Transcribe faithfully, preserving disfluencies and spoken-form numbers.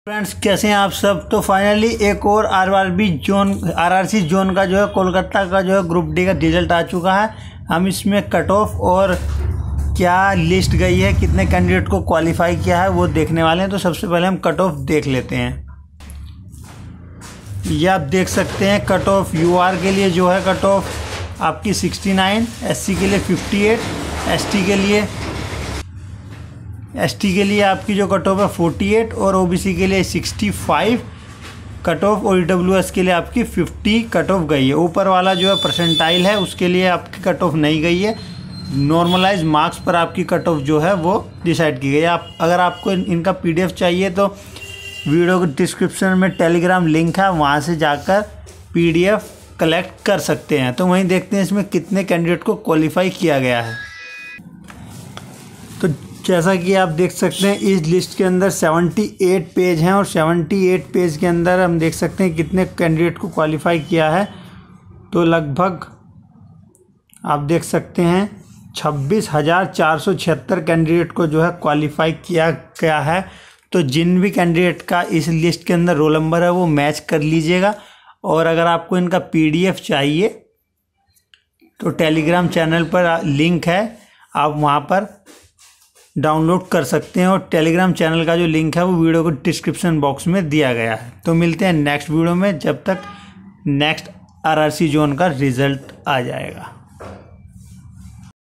Friends, कैसे हैं आप सब। तो फाइनली एक और आरआरबी जोन आरआरसी जोन का जो है कोलकाता का जो है ग्रुप डी का रिजल्ट आ चुका है। हम इसमें कट ऑफ और क्या लिस्ट गई है, कितने कैंडिडेट को क्वालिफाई किया है वो देखने वाले हैं। तो सबसे पहले हम कट ऑफ देख लेते हैं। ये आप देख सकते हैं कट ऑफ यूआर के लिए जो है कट ऑफ आपकी उनहत्तर, एससी के लिए अट्ठावन, एसटी के लिए एसटी के लिए आपकी जो कट ऑफ है अड़तालीस और ओबीसी के लिए पैंसठ कट ऑफ और ईडब्ल्यूएस के लिए आपकी पचास कट ऑफ गई है। ऊपर वाला जो है परसेंटाइल है उसके लिए आपकी कट ऑफ नहीं गई है। नॉर्मलाइज मार्क्स पर आपकी कट ऑफ जो है वो डिसाइड की गई है। आप अगर आपको इन, इनका पीडीएफ चाहिए तो वीडियो के डिस्क्रिप्शन में टेलीग्राम लिंक है, वहाँ से जाकर पीडीएफ कलेक्ट कर सकते हैं। तो वहीं देखते हैं इसमें कितने कैंडिडेट को क्वालिफाई किया गया है। तो जैसा कि आप देख सकते हैं इस लिस्ट के अंदर अठहत्तर पेज हैं और अठहत्तर पेज के अंदर हम देख सकते हैं कितने कैंडिडेट को क्वालिफाई किया है। तो लगभग आप देख सकते हैं छब्बीस हज़ार चार सौ छिहत्तर कैंडिडेट को जो है क्वालिफाई किया गया है। तो जिन भी कैंडिडेट का इस लिस्ट के अंदर रोल नंबर है वो मैच कर लीजिएगा। और अगर आपको इनका पीडीएफ चाहिए तो टेलीग्राम चैनल पर लिंक है, आप वहाँ पर डाउनलोड कर सकते हैं। और टेलीग्राम चैनल का जो लिंक है वो वीडियो को डिस्क्रिप्शन बॉक्स में दिया गया है। तो मिलते हैं नेक्स्ट वीडियो में, जब तक नेक्स्ट आरआरसी जोन का रिजल्ट आ जाएगा।